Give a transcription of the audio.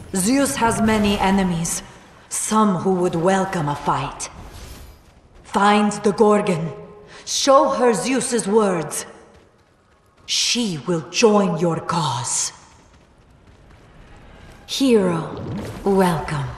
Zeus has many enemies, some who would welcome a fight. Find the Gorgon. Show her Zeus's words. She will join your cause. Hero, welcome.